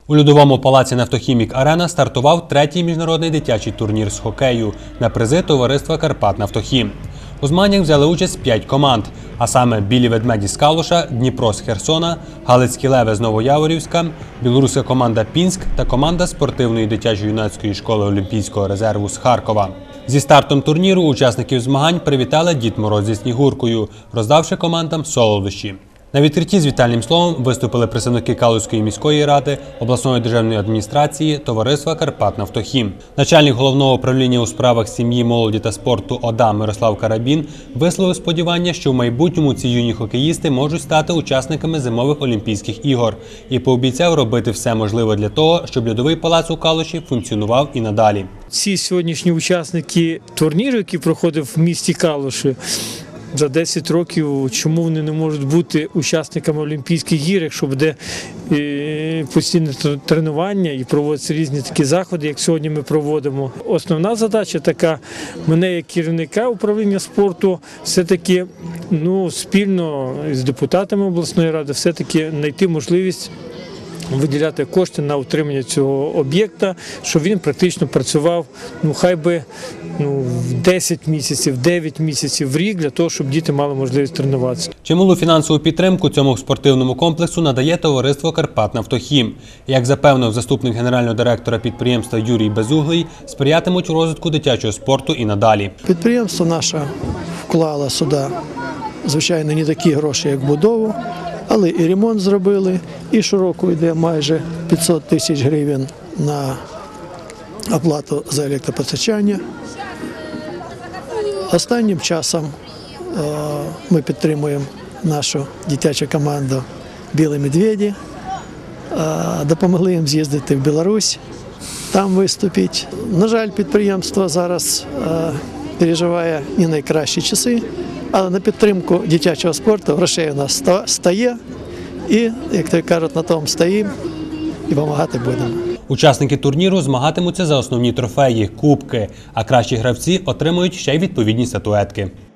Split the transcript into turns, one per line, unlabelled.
У Льодовому палаці «Нафтохімік-Арена» стартував третій міжнародний дитячий турнір з хокею на призи товариства «Карпатнафтохім». У змаганнях взяли участь 5 команд, а саме «Білі ведмеді» з Калуша, «Дніпро» з Херсона, «Галицькі леви» з Новояворівська, білоруська команда «Пінськ» та команда спортивної дитячо-юнацької школи Олімпійського резерву з Харкова. Зі стартом турніру учасників змагань привітали Дід Мороз зі Снігуркою, роздавши командам солодощі. На відкритті з вітальним словом виступили представники Калузької міської ради, обласної державної адміністрації, товариства «Карпатнафтохім». Начальник головного управління у справах сім'ї, молоді та спорту ОДА Мирослав Карабін висловив сподівання, що в майбутньому ці юні хокеїсти можуть стати учасниками зимових Олімпійських ігор і пообіцяв робити все можливе для того, щоб льодовий палац у Калуші функціонував і надалі.
Ці сьогоднішні учасники турніру, який проходив в місті Калуші, за 10 років, чому вони не можуть бути учасниками Олімпійських ігор, якщо буде постійне тренування і проводяться різні такі заходи, як сьогодні ми проводимо. Основна задача така, мене як керівника управління спорту, все-таки спільно з депутатами обласної ради все-таки знайти можливість виділяти кошти на утримання цього об'єкта, щоб він практично працював, хай би в 10 місяців, 9 місяців в рік, для того, щоб діти мали можливість тренуватися.
Чималу фінансову підтримку цьому спортивному комплексу надає товариство «Карпатнафтохім». Як запевнив заступник генерального директора підприємства Юрій Безуглий, сприятимуть у розвитку дитячого спорту і надалі.
Підприємство наше вклало сюди, звичайно, не такі гроші, як будову, але і ремонт зробили, і щороку йде майже 500 тисяч гривень на оплату за електропостачання. Останнім часом ми підтримуємо нашу дитячу команду «Білі медведі», допомогли їм з'їздити в Білорусь, там виступити. На жаль, підприємство зараз переживає не найкращі часи, але на підтримку дитячого спорту грошей у нас стає і, як то кажуть, на тому стоїмо і допомагати будемо.
Учасники турніру змагатимуться за основні трофеї – кубки, а кращі гравці отримують ще й відповідні статуетки.